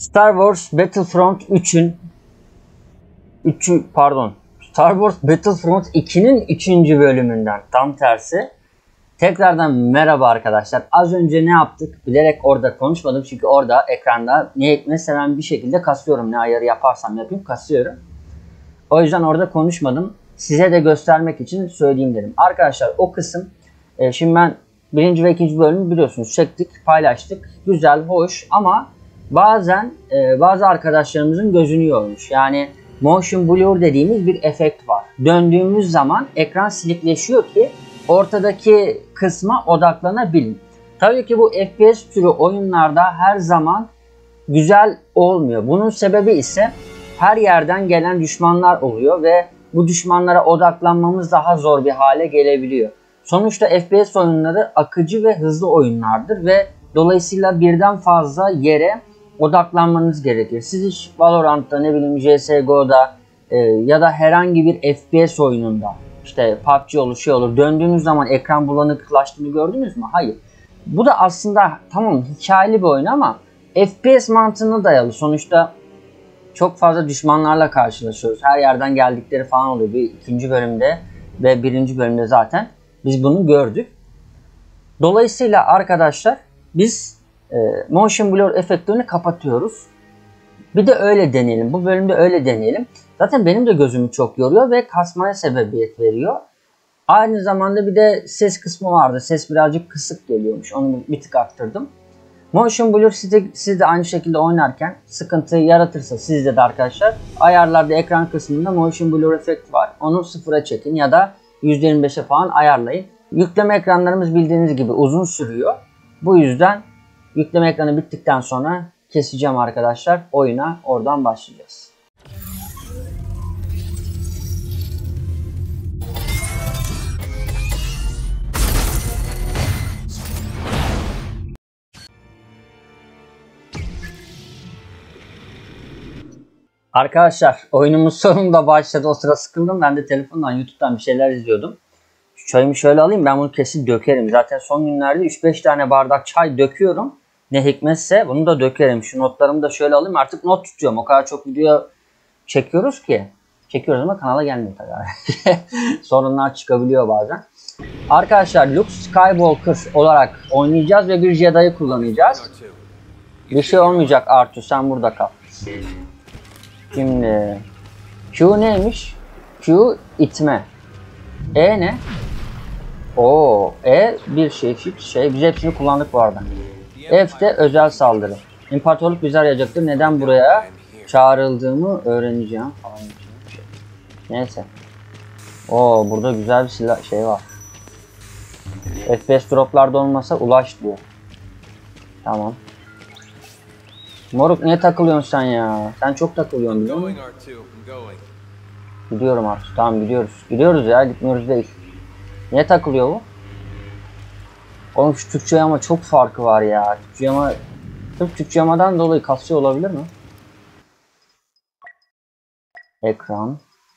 Star Wars Battlefront 3'ün Star Wars Battlefront 2'nin 3. bölümünden tam tersi. Tekrardan merhaba arkadaşlar. Az önce ne yaptık? Bilerek orada konuşmadım çünkü orada ekranda ne hikmetse ben bir şekilde kasıyorum. Ne ayarı yaparsam yapayım kasıyorum. O yüzden orada konuşmadım. Size de göstermek için söyleyeyim dedim. Arkadaşlar o kısım şimdi ben 1. ve 2. bölümü biliyorsunuz çektik, paylaştık. Güzel, hoş ama bazen bazı arkadaşlarımızın gözünü yormuş. Yani motion blur dediğimiz bir efekt var. Döndüğümüz zaman ekran silikleşiyor ki ortadaki kısma odaklanabilin. Tabii ki bu FPS türü oyunlarda her zaman güzel olmuyor. Bunun sebebi ise her yerden gelen düşmanlar oluyor ve bu düşmanlara odaklanmamız daha zor bir hale gelebiliyor. Sonuçta FPS oyunları akıcı ve hızlı oyunlardır ve dolayısıyla birden fazla yere odaklanmanız gerekir. Siz hiç Valorant'ta, ne bileyim CSGO'da ya da herhangi bir FPS oyununda, işte PUBG olur, şey olur, döndüğünüz zaman ekran bulanıklaştığını gördünüz mü? Hayır. Bu da aslında tamam hikayeli bir oyun ama FPS mantığına dayalı. Sonuçta çok fazla düşmanlarla karşılaşıyoruz. Her yerden geldikleri falan oluyor. Bir 2. bölümde ve 1. bölümde zaten biz bunu gördük. Dolayısıyla arkadaşlar biz motion blur efektlerini kapatıyoruz. Bir de öyle deneyelim. Bu bölümde öyle deneyelim. Zaten benim de gözümü çok yoruyor ve kasmaya sebebiyet veriyor. Aynı zamanda bir de ses kısmı vardı. Ses birazcık kısık geliyormuş. Onu bir tık arttırdım. Motion blur siz de aynı şekilde oynarken sıkıntı yaratırsa sizde de arkadaşlar ayarlarda ekran kısmında motion blur efekt var. Onu sıfıra çekin ya da %25'e falan ayarlayın. Yükleme ekranlarımız bildiğiniz gibi uzun sürüyor. Bu yüzden yükleme ekranı bittikten sonra keseceğim arkadaşlar. Oyuna oradan başlayacağız. Arkadaşlar oyunumuz sonunda başladı. O sıra sıkıldım. Ben de telefondan, YouTube'dan bir şeyler izliyordum. Şu çayımı şöyle alayım. Ben bunu kesin dökerim. Zaten son günlerde 3-5 tane bardak çay döküyorum. Ne hikmetse bunu da dökerim. Şu notlarımı da şöyle alayım. Artık not tutuyorum. O kadar çok video çekiyoruz ki. Çekiyoruz ama kanala gelmiyor tabii. Sorunlar çıkabiliyor bazen. Arkadaşlar Luke Skywalker olarak oynayacağız ve bir Jedi'yi kullanacağız. Bir şey olmayacak Artu. Sen burada kal. Şimdi Q neymiş? Q itme. E ne? Oo, E bir şey. Biz hepsini kullandık bu arada. F de özel saldırı. İmparatorluk bizi arayacaktır. Neden buraya çağrıldığımı öğreneceğim falan. Neyse. Oo, burada güzel bir silah şey var. FPS droplarda olmasa ulaş diyor. Tamam. Moruk niye takılıyorsun sen ya? Sen çok takılıyorsun biliyor musun? Gidiyorum artık. Tamam gidiyoruz. Gidiyoruz ya, gitmiyoruz değil. Niye takılıyor bu? Oğlum şu Türkçe yama çok farkı var ya. Türkçe yama, sırf Türkçe yamadan dolayı kasıyor olabilir mi? Ekran.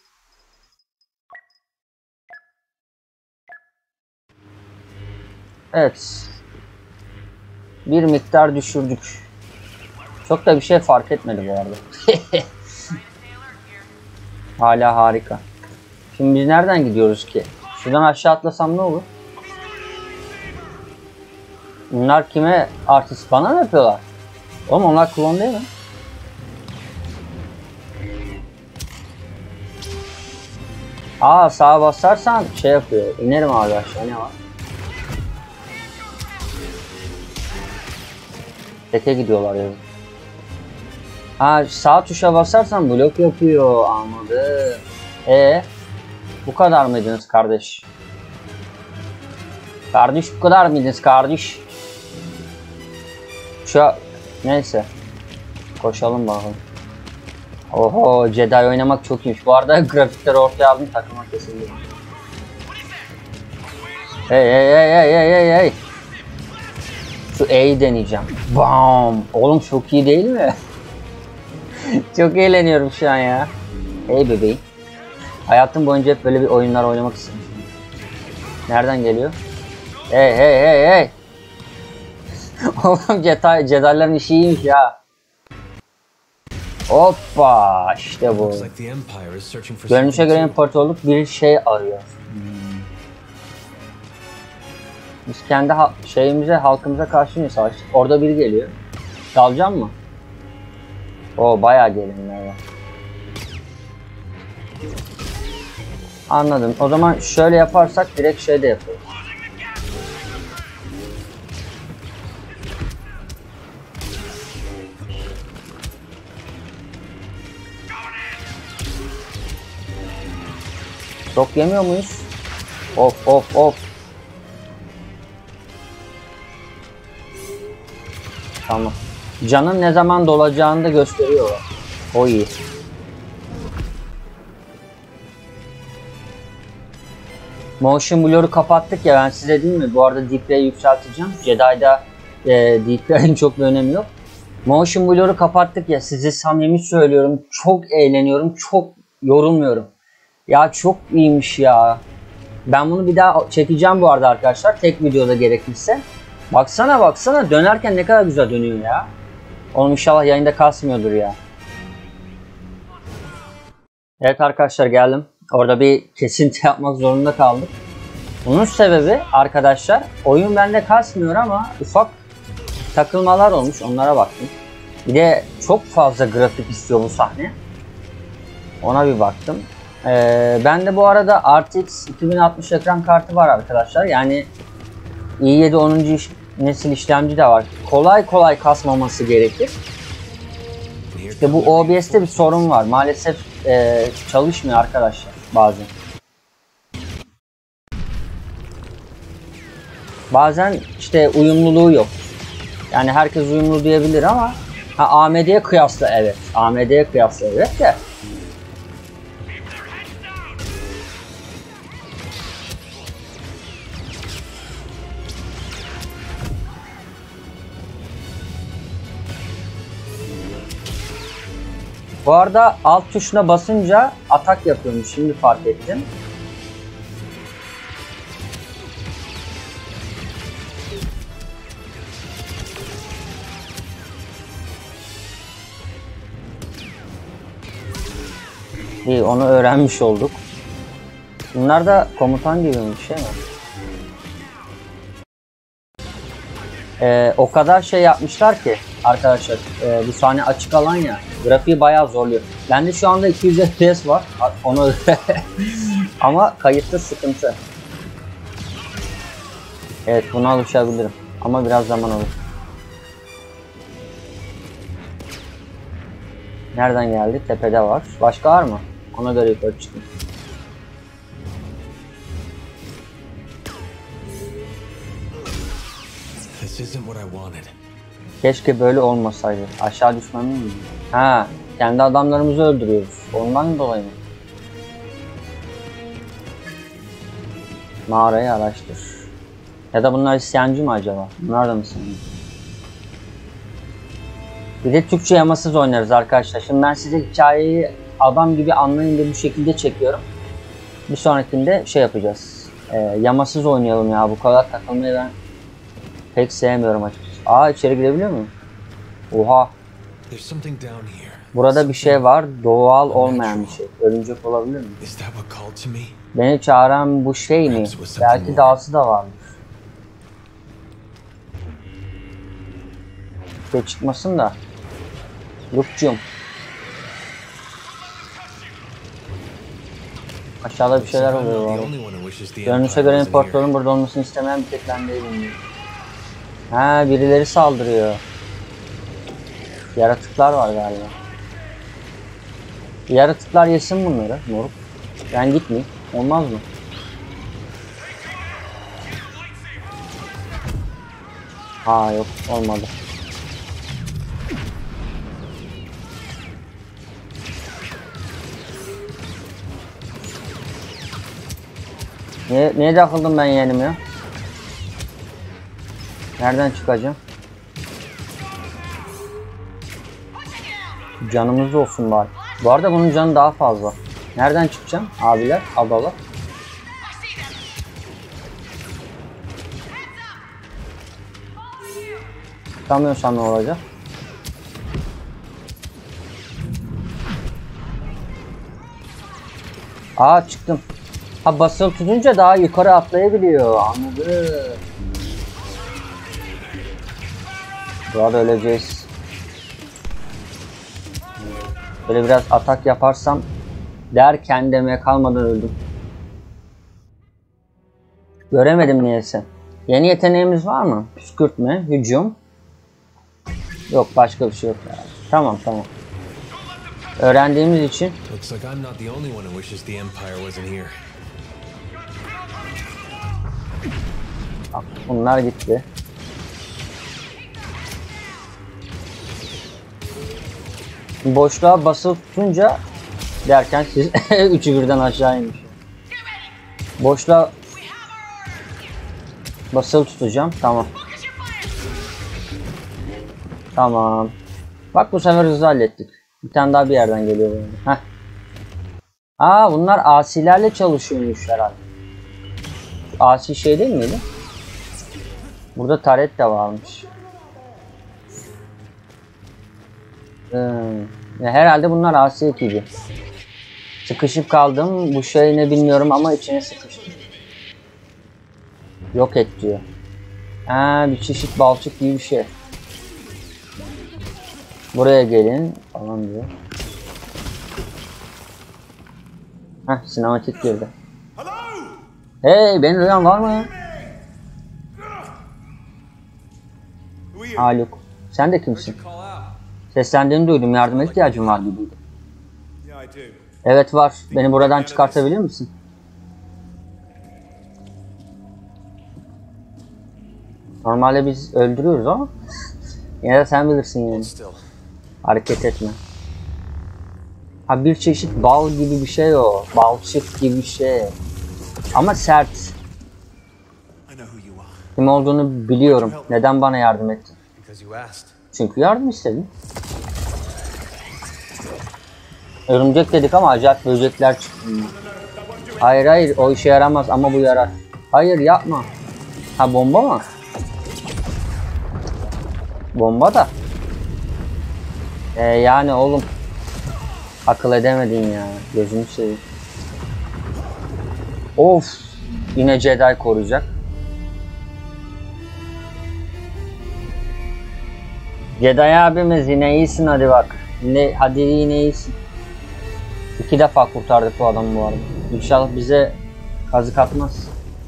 Evet. Bir miktar düşürdük. Çok da bir şey fark etmedi bu arada. Hala harika. Şimdi biz nereden gidiyoruz ki? Şuradan aşağı atlasam ne olur? Bunlar kime artist, bana mı yapıyorlar? Oğlum onlar klon değil mi? Aa, sağa basarsan şey yapıyor. İnerim abi aşağı, ne var? Teke gidiyorlar ya. Ha, sağ tuşa basarsan blok yapıyor. Anladım. Bu kadar mıydınız kardeş? Kardeş bu kadar mıydınız kardeş? Neyse. Koşalım bakalım. Oho, Jedi oynamak çok iyiymiş. Bu arada grafikleri ortaya aldım, takıma kesildi. Hey. Şu E'yi deneyeceğim. Bam! Oğlum çok iyi değil mi? Çok eğleniyorum şu an ya. Hey bebeğim. Hayatım boyunca hep böyle bir oyunlar oynamak istemiştim. Nereden geliyor? Hey. Oğlum Jedi'ların işi iyiymiş ya. Hoppa işte bu. Görünüşe göre imparatorluk bir şey arıyor. Biz kendi halkımıza karşı mı savaştık? Orada biri geliyor. Dalacağım mı? O bayağı gelinler var. Anladım. O zaman şöyle yaparsak direkt şeyde yapıyoruz. Çok yemiyor muyuz? Of of of. Tamam. Canın ne zaman dolacağını da gösteriyor. O iyi. Motion Blur'u kapattık ya, ben size diyeyim mi? Bu arada Deep Ray'i yükselteceğim. Jedi'da Deep Ray'in çok bir önemi yok. Motion Blur'u kapattık ya, size samimi söylüyorum. Çok eğleniyorum, çok yorulmuyorum. Ya çok iyiymiş ya. Ben bunu bir daha çekeceğim bu arada arkadaşlar. Tek videoda gerekirse. Baksana baksana, dönerken ne kadar güzel dönüyor ya. Oğlum inşallah yayında kasmıyordur ya. Evet arkadaşlar, geldim. Orada bir kesinti yapmak zorunda kaldık. Bunun sebebi arkadaşlar, oyun bende kasmıyor ama ufak takılmalar olmuş, onlara baktım. Bir de çok fazla grafik istiyor bu sahne. Ona bir baktım. Bende bu arada RTX 2060 ekran kartı var arkadaşlar. Yani i7 10. nesil işlemci de var. Kolay kolay kasmaması gerekir. İşte bu OBS'te bir sorun var. Maalesef çalışmıyor arkadaşlar bazen. Bazen işte uyumluluğu yok. Yani herkes uyumlu diyebilir ama AMD'ye kıyasla evet. AMD'ye kıyasla evet de. Bu arada alt tuşuna basınca atak yapıyormuş. Şimdi fark ettim. İyi, onu öğrenmiş olduk. Bunlar da komutan gibi bir şey mi? O kadar şey yapmışlar ki arkadaşlar, bu sahne açık alan ya, grafiği bayağı zorluyor. Bende şu anda 200 FPS var onu ama kayıtta sıkıntı. Evet, buna alışabilirim ama biraz zaman alır. Nereden geldi? Tepede var. Başka var mı? Ona göre yukarı çıktım. Keşke böyle olmasaydı. Aşağı düşmem mi? Ha, kendi adamlarımızı öldürüyoruz. Ondan dolayı mı? Mağarayı araştır. Ya da bunlar isyancı mı acaba? Bunlar da mı isyancı? Bir de Türkçe yamasız oynarız arkadaşlar. Şimdi ben size hikayeyi adam gibi anlayın diye bu şekilde çekiyorum. Bir sonrakinde şey yapacağız. Yamasız oynayalım ya. Bu kadar takılmayı ben pek sevmiyorum açıkçası. Aa, içeri girebiliyor muyum? Oha. Burada bir şey var. Doğal olmayan bir şey. Örümcek olabilir mi? Beni çağıran bu şey mi? Belki dahası da vardır. Şey çıkmasın da. Luke'cum. Aşağıda bir şeyler oluyor valla. Görünüşe göre imparatorun burada olmasını istemeyen bir tek ben değilim. Ha, birileri saldırıyor. Yaratıklar var galiba. Yaratıklar yesin bunları moruk. Ben gitmeyeyim. Olmaz mı? Ha yok, olmadı. Niye takıldım ben yeğenim ya? Nereden çıkacağım? Canımız olsun bari. Bu arada bunun canı daha fazla. Nereden çıkacağım abiler, ablalar? Çıkamıyorsam ne olacak? Aa çıktım. Ha basılı tutunca daha yukarı atlayabiliyor. Anladım. Burada öleceğiz. Böyle biraz atak yaparsam derken demeye kalmadan öldüm. Göremedim niyeyse. Yeni yeteneğimiz var mı? Püskürtme, hücum. Yok başka bir şey yok yani. Tamam. Öğrendiğimiz için. Bak, bunlar gitti. Boşluğa basılı tutunca derken siz üçü birden aşağı inmiş. Boşluğa basılı tutacağım. Tamam. Bak bu sefer hızlı hallettik. Bir tane daha bir yerden geliyor. Heh. Aa bunlar asilerle çalışıyormuş herhalde. Asi şey değil miydi? Burada taret de varmış. Herhalde bunlar asi ekibi. Sıkışıp kaldım. Bu şey ne bilmiyorum ama içine sıkıştım. Yok et diyor. Bir çeşit balçık gibi bir şey. Buraya gelin falan diyor. Sinematik girdi. Hey beni duyan var mı? Haluk. Sen de kimsin? Seslendiğini duydum. Yardıma ihtiyacım var gibiydi. Evet var. Beni buradan çıkartabilir misin? Normalde biz öldürüyoruz ama yine de sen bilirsin yani. Hareket etme. Ha bir çeşit bal gibi bir şey o. Balçık gibi bir şey. Ama sert. Kim olduğunu biliyorum. Neden bana yardım ettin? Çünkü yardım istedim. Örümcek dedik ama acayip böcekler çıktı. Hayır o işe yaramaz ama bu yarar. Hayır yapma. Ha bomba mı? Bomba da. Yani oğlum. Akıl edemedin ya. Gözünü seveyim. Of. Yine Jedi koruyacak. Jedi abimiz yine iyisin hadi bak. Hadi yine iyisin. 2 defa kurtardık bu adamı bu arada. İnşallah bize kazık atmaz.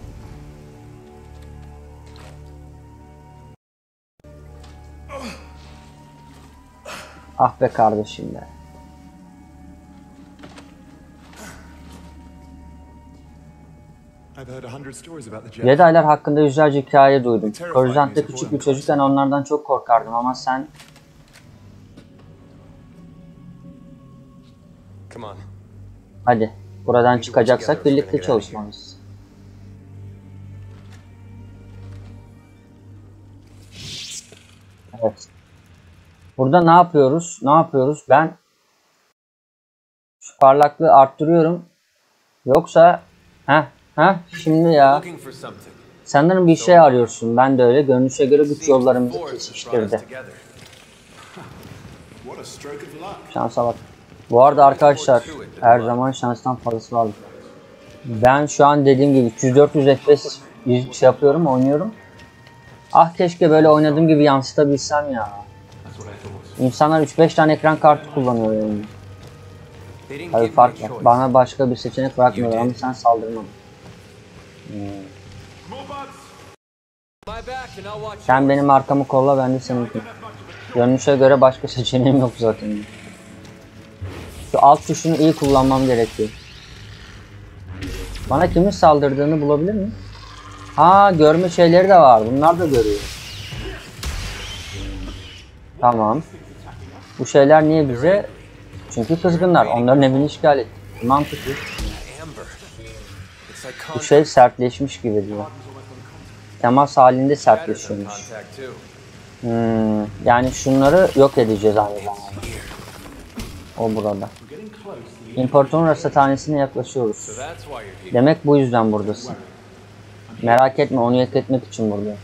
Ah be kardeşim be. Jedi'lar hakkında yüzlerce hikaye duydum. Coruscant'ta küçük bir çocukken onlardan çok korkardım ama sen... Hadi, buradan çıkacaksak birlikte çalışmalıyız. Evet. Burada ne yapıyoruz? Ben şu parlaklığı arttırıyorum. Yoksa şimdi ya. Sanırım bir şey arıyorsun. Ben de öyle. Görünüşe göre güç yollarımızı kesiştirdi. Şansa bak. Bu arada arkadaşlar her zaman şanstan fazlası vardır. Ben şu an dediğim gibi 300-400 FPS şey yapıyorum, oynuyorum. Ah keşke böyle oynadığım gibi yansıtabilsem ya. İnsanlar 3-5 tane ekran kartı kullanıyor yani. Tabii fark var. Bana başka bir seçenek bırakmıyorlar ama sen saldırmadın. Sen benim arkamı kolla, ben de seninkini. Görünüşe göre başka seçeneğim yok zaten. Şu alt tuşunu iyi kullanmam gerekiyor. Bana kimin saldırdığını bulabilir miyim? Görme şeyleri de var. Bunlar da görüyor. Tamam. Bu şeyler niye bize? Çünkü kızgınlar. Onların evini işgal etti. Mantıklı. Bu şey sertleşmiş gibi diyor. Temas halinde sertleşiyormuş. Yani şunları yok edeceğiz aynı zamanda. O burada. İmparatorun rasathanesine yaklaşıyoruz. Demek bu yüzden buradasın. Merak etme, onu yok etmek için buradayım.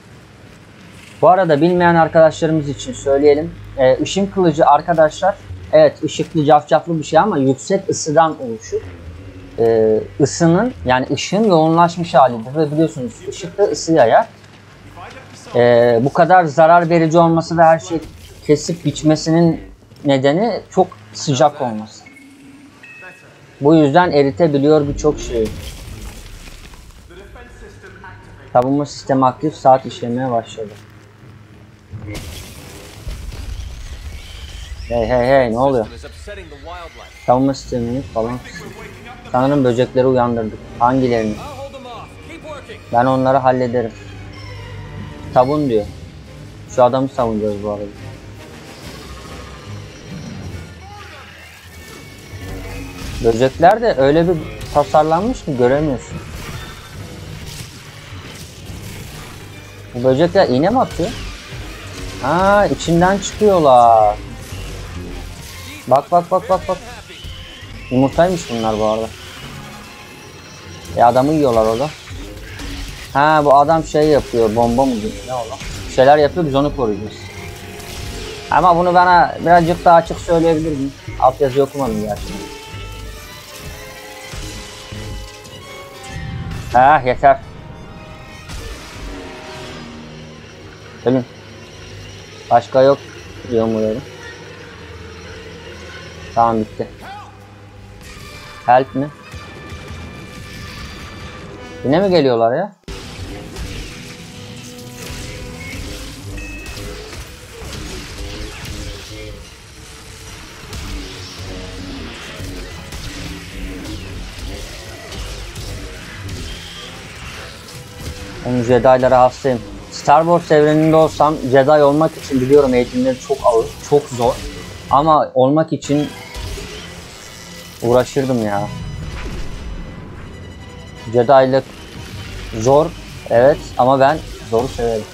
Bu arada bilmeyen arkadaşlarımız için söyleyelim. Işın kılıcı arkadaşlar evet ışıklı cafcaflı bir şey ama yüksek ısıdan oluşur. Isının yani ışığın yoğunlaşmış halidir ve biliyorsunuz ışık da ısı yayar. Bu kadar zarar verici olması ve her şey kesip biçmesinin nedeni çok sıcak olması. Bu yüzden eritebiliyor birçok şeyi. Savunma sistemi aktif, saat işlemeye başladı. Hey ne oluyor? Savunma sistemini falan. Sanırım böcekleri uyandırdık. Hangilerini? Ben onları hallederim. Savun diyor. Şu adamı savunacağız bu arada. Böcekler de öyle bir tasarlanmış ki göremiyorsun. Bu böcekler iğne mi atıyor? Ha, içinden çıkıyorlar. Bak. Yumurtaymış bunlar bu arada. Adamı yiyorlar orada. Ha, bu adam şey yapıyor, bomba mı diyor, ne oğlum? Bir şeyler yapıyor, biz onu koruyacağız. Ama bunu bana birazcık daha açık söyleyebilir miyim? Altyazı okumadım gerçekten. Ha, yeter. Ölün. Başka yok diyorum buraya. Tamam, bitti. Help mi? Yine mi geliyorlar ya? Ben Jedi'lara hastayım. Star Wars evreninde olsam Jedi olmak için biliyorum eğitimleri çok ağır, çok zor. Ama olmak için uğraşırdım ya. Jedi'lık zor, evet, ama ben zoru severim.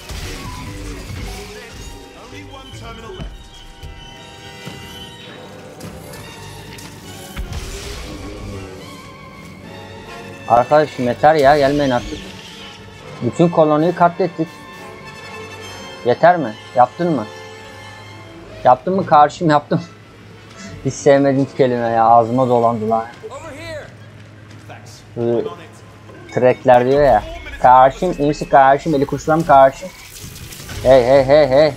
Arkadaşım yeter ya, gelmeyin artık. Bütün koloniyi katlettik. Yeter mi? Yaptın mı? Yaptın mı karşım, yaptım. Hiç sevmediğim kelime ya, ağzıma dolandı lan. Trackler diyor ya. Karşım, iyisi karşım, eli kuşlam karşım. Hey.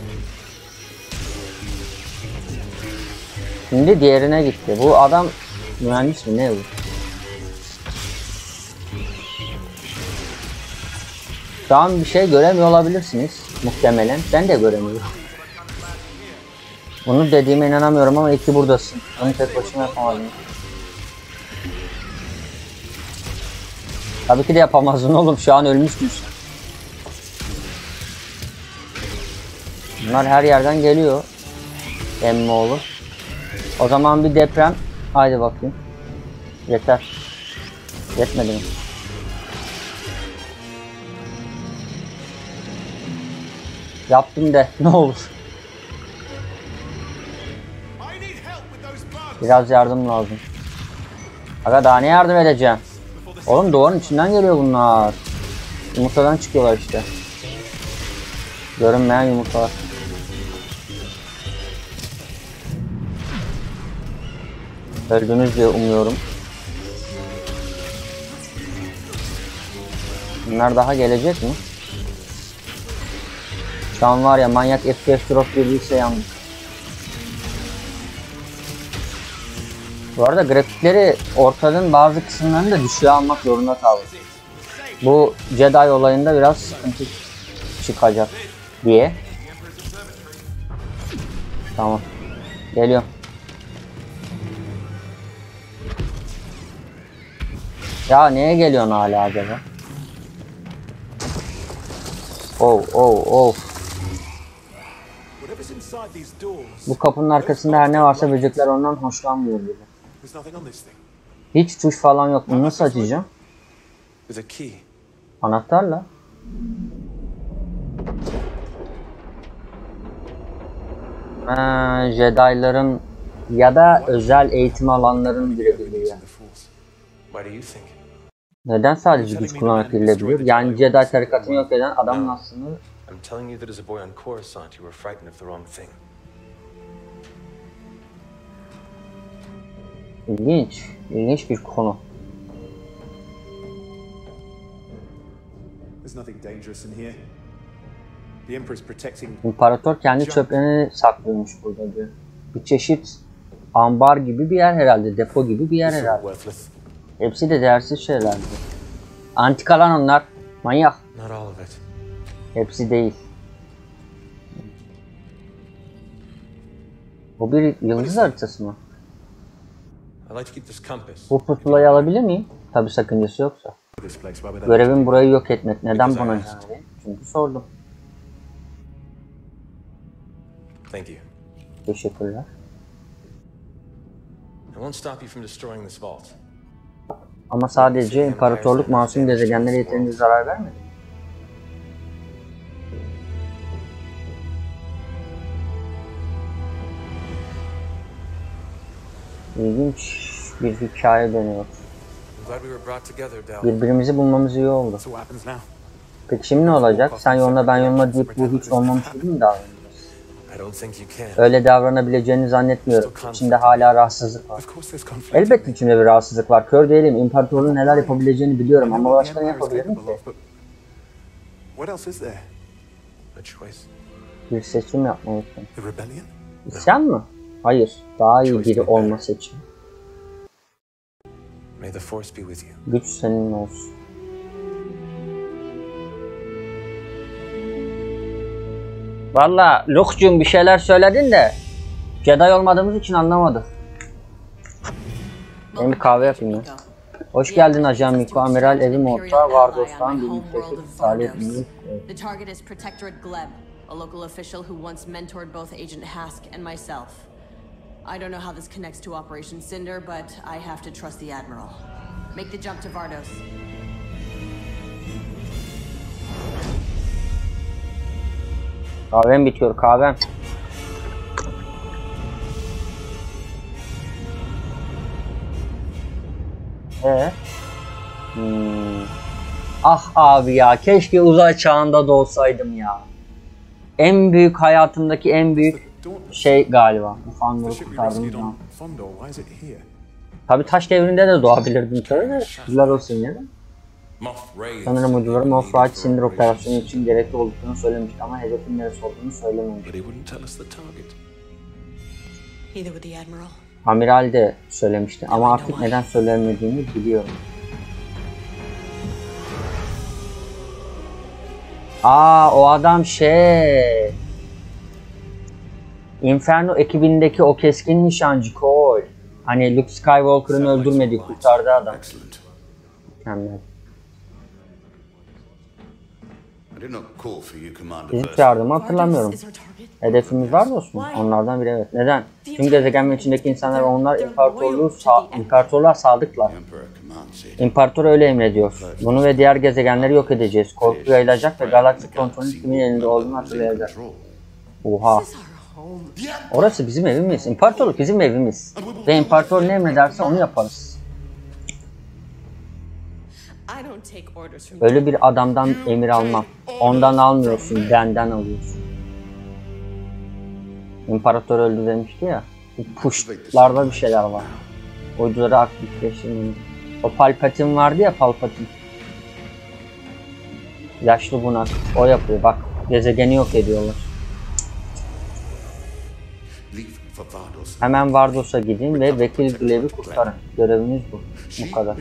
Şimdi diğerine gitti. Bu adam mühendis mi ne bu? Şu an bir şey göremiyor olabilirsiniz muhtemelen. Ben de göremiyorum. Bunu dediğime inanamıyorum ama iki buradasın. Onu tek başına yapamadım. Tabii ki de yapamazdın oğlum. Şu an ölmüştün. Bunlar her yerden geliyor. Emmoğlu. O zaman bir deprem. Haydi bakayım. Yeter. Yetmedi mi? Yaptım de ne olur. Biraz yardım lazım. Aga daha ne yardım edeceğim? Oğlum duvarın içinden geliyor bunlar. Yumurtadan çıkıyorlar işte. Görünmeyen yumurtalar. Öldünüz diye umuyorum. Bunlar daha gelecek mi? Şu an var ya, manyak FPS drop girdiyse yandık. Bu arada grafikleri ortanın bazı kısımlarını da düşüğe almak zorunda kaldım. Bu Jedi olayında biraz sıkıntı çıkacak diye. Tamam. Geliyorum. Ya neye geliyorsun hala acaba? Oh. Bu kapının arkasında her ne varsa böcekler ondan hoşlanmıyor bile. Hiç tuş falan yok. Bunu nasıl açacağım? Anahtarla. Jedi'ların ya da özel eğitim alanların girebiliyor. Neden sadece güç kullanarak girilebiliyor? Yani Jedi tarikatını yok eden adamın aslında... I'm telling you that as a boy on Coruscant, you were frightened of the wrong thing. İlginç. İlginç bir konu. İmparator kendi çöplerini saklıyormuş burada diyor. Bir çeşit ambar gibi bir yer herhalde. Depo gibi bir yer herhalde. Hepsi de değersiz şeylerdi. Antika lan onlar. Manyak. Hepsi değil. Bu bir yıldız haritası mı? Bu pusulayı alabilir miyim? Tabi sakıncası yoksa. Görevim burayı yok etmek. Neden bana yani? Çünkü sordum. Teşekkürler. Ama sadece imparatorluk masum gezegenlere yeterince zarar vermedi. İlginç bir hikaye dönüyor. Birbirimizi bulmamız iyi oldu. Peki şimdi ne olacak? Sen yoluna ben yoluma deyip bu hiç olmamış gibi mi davranacağız? Öyle davranabileceğini zannetmiyorum. İçimde hala rahatsızlık var. Elbette içimde bir rahatsızlık var. Kör değilim. İmparatorluğun neler yapabileceğini biliyorum ama başka ne yapabilirim ki? Bir seçim yapmalısın. İsyan mı? Hayır. Daha iyi biri olma seçimi. Güç senin olsun. Valla Luke'cum bir şeyler söyledin de Jedi olmadığımız için anlamadım. Ben bir kahve yapayım ya. Hoş geldin Ajan Miko. Amiral Elim Orta, Vardos'tan bir yüksek faaliyetimiz. The target is Protectorate Gleb, a local official who once mentored both Agent Hask and myself. I don't know how this connects to Operation Cinder, but I have to trust the Admiral. Make the jump to Vardos. Kahvem bitiyor, kahvem. Ah abi ya, keşke uzay çağında da olsaydım ya. En büyük hayatımdaki en büyük şey galiba. Bu Fandor'u kurtardım ya. Tabi taş devrinde de doğabilirdim tabi de. Güzel olsun ya. Sanırım uyduları Moff Raid Cinder operasyonu için gerekli olduklarını söylemişti ama hedefin neresi olduğunu söylememişti. Amiral de söylemişti ama artık neden söylemediğini biliyorum. O adam Inferno ekibindeki o keskin nişancı Cole. Hani Luke Skywalker'ın öldürmediği, kurtardığı adam. Mükemmel. Bizi çağırdığımı hatırlamıyorum. Hedefimiz var dostum. Onlardan biri evet. Neden? Tüm gezegen ve içindeki insanlar onlar imparatorluğa sadıklar. İmparator öyle emrediyor. Bunu ve diğer gezegenleri yok edeceğiz. Korku yayılacak ve galaksi kontrolünün kimin elinde olduğunu hatırlayacak. Oha. Orası bizim evimiz. İmparatorluk bizim evimiz. Ve imparator ne emrederse onu yaparız. Öyle bir adamdan emir almam. Ondan almıyorsun, benden alıyorsun. İmparator öldü demişti ya. Bu puşlarda bir şeyler var. Uyduları aktifleştirmeyi. O Palpatine vardı ya, Palpatine. Yaşlı bunak. O yapıyor bak. Gezegeni yok ediyorlar. Hemen Vardos'a gidin ve Vekil Gleb'i kurtarın. Göreviniz bu. Bu kadar.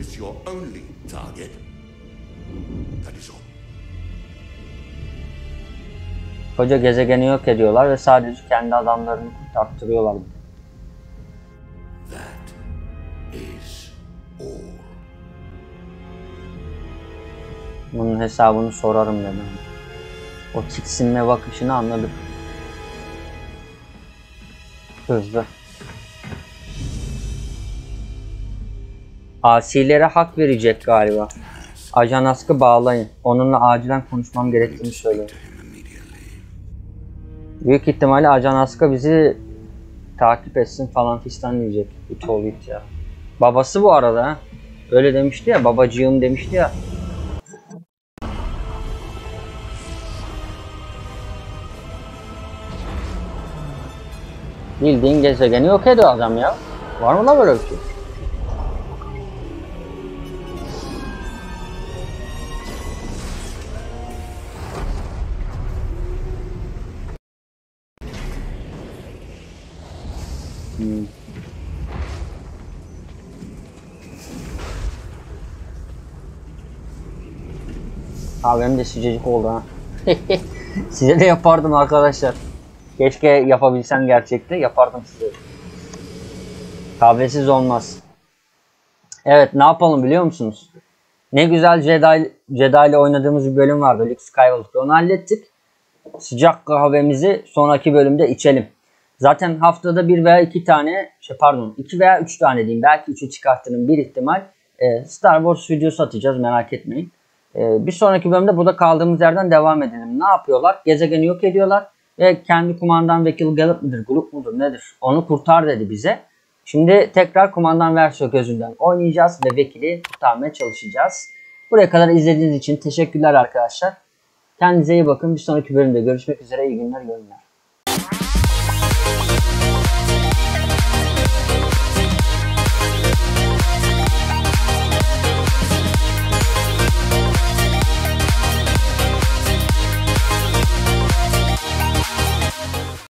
Koca gezegeni yok ediyorlar ve sadece kendi adamlarını kurtarttırıyorlar. Bunun hesabını sorarım dedim. O tiksinme bakışını anladım. Hızlı. Asilere hak verecek galiba. Ajan Ask'ı bağlayın. Onunla acilen konuşmam gerektiğini söylüyor. Büyük ihtimalle Ajan Ask'a bizi takip etsin falan fistan diyecek. İtolit ya. Babası bu arada ha. Öyle demişti ya, babacığım demişti ya. Bildiğin gezegeni yok ediyor adam ya. Var mı lan böyle bir şey? Kahvem de sıcacık oldu ha. Size de yapardım arkadaşlar. Keşke yapabilsem gerçekte. Yapardım size. Kahvesiz olmaz. Evet, ne yapalım biliyor musunuz? Ne güzel Jedi ile oynadığımız bir bölüm vardı. Luke Skywalker. Onu hallettik. Sıcak kahvemizi sonraki bölümde içelim. Zaten haftada bir veya iki tane, iki veya üç tane diyeyim. Belki üçü çıkartırım bir ihtimal. Star Wars videosu atacağız, merak etmeyin. Bir sonraki bölümde burada kaldığımız yerden devam edelim. Ne yapıyorlar? Gezegeni yok ediyorlar. Ve kendi kumandan vekili Gallup mıdır, Gulup mudur nedir? Onu kurtar dedi bize. Şimdi tekrar kumandan Versio gözünden oynayacağız ve vekili kurtarmaya çalışacağız. Buraya kadar izlediğiniz için teşekkürler arkadaşlar. Kendinize iyi bakın. Bir sonraki bölümde görüşmek üzere. İyi günler, iyi günler.